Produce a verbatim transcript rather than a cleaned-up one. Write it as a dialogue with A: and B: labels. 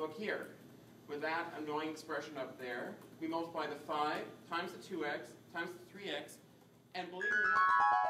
A: look here. With that annoying expression up there, we multiply the five times the two x times the three x, and believe it or not,